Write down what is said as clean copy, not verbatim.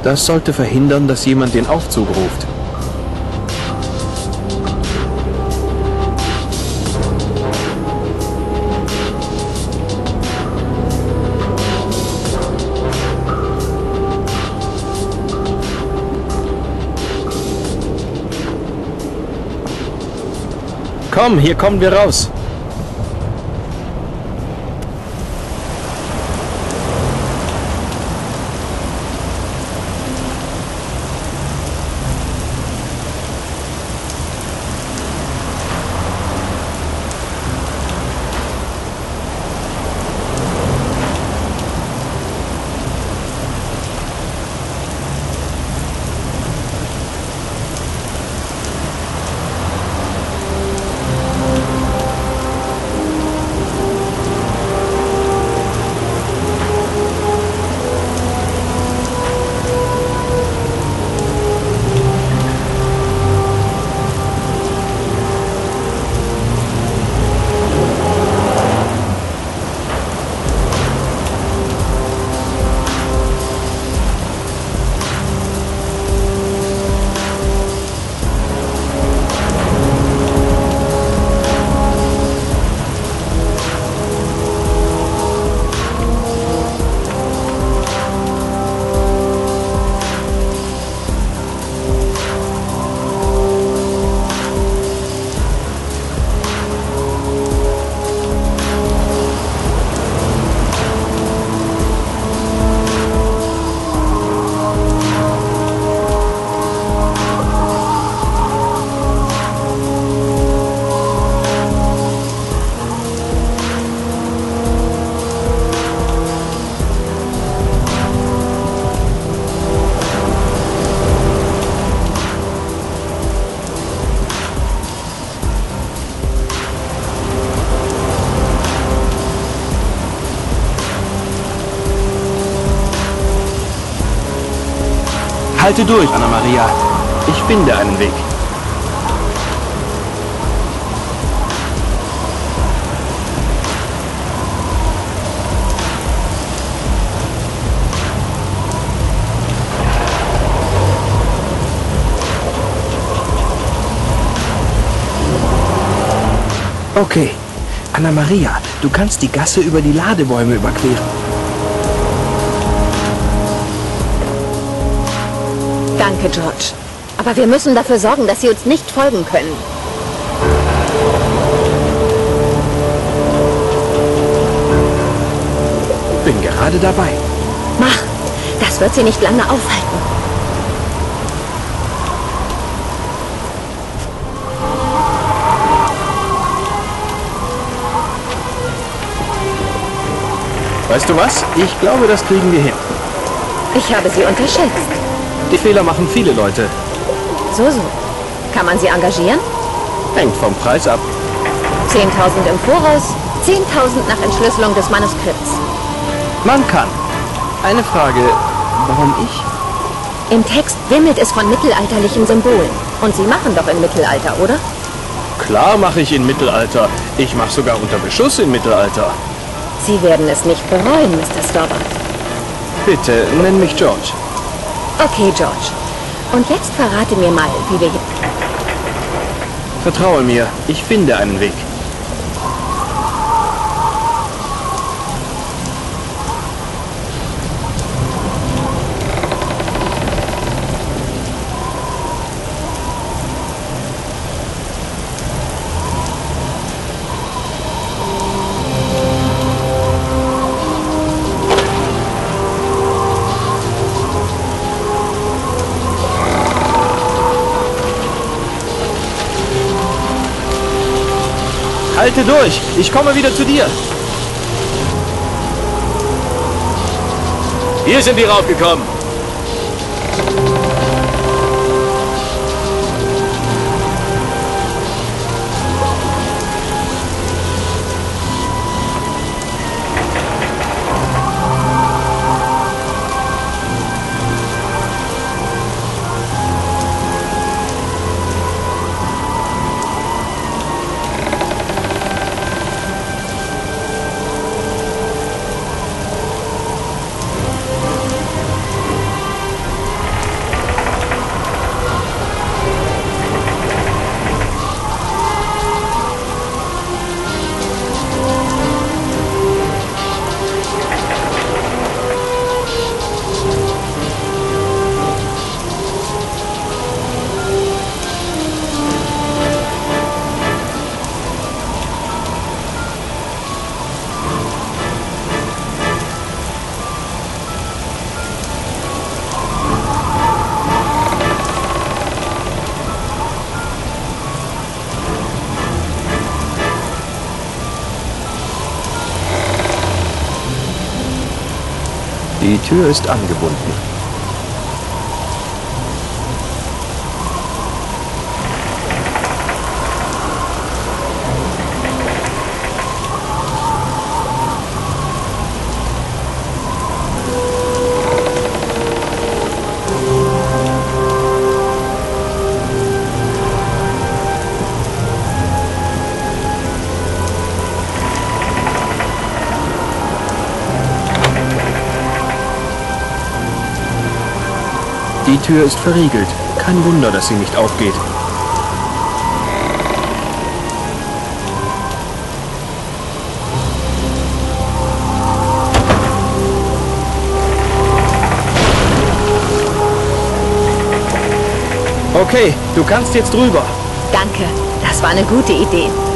Das sollte verhindern, dass jemand den Aufzug ruft. Komm, hier kommen wir raus. Halte durch, Anna Maria. Ich finde einen Weg. Okay, Anna Maria, du kannst die Gasse über die Ladebäume überqueren. Danke, George. Aber wir müssen dafür sorgen, dass sie uns nicht folgen können. Bin gerade dabei. Mach! Das wird sie nicht lange aufhalten. Weißt du was? Ich glaube, das kriegen wir hin. Ich habe sie unterschätzt. Die Fehler machen viele Leute. So. Kann man sie engagieren? Hängt vom Preis ab. 10.000 im Voraus, 10.000 nach Entschlüsselung des Manuskripts. Man kann. Eine Frage, warum ich? Im Text wimmelt es von mittelalterlichen Symbolen. Und Sie machen doch im Mittelalter, oder? Klar mache ich in Mittelalter. Ich mache sogar unter Beschuss in Mittelalter. Sie werden es nicht bereuen, Mr. Stobbart. Bitte, nenn mich George. Okay, George. Und jetzt verrate mir mal, wie wir hier... Vertraue mir, ich finde einen Weg. Halte durch, ich komme wieder zu dir. Hier sind wir raufgekommen. Tür ist angebunden. Die Tür ist verriegelt. Kein Wunder, dass sie nicht aufgeht. Okay, du kannst jetzt rüber. Danke, das war eine gute Idee.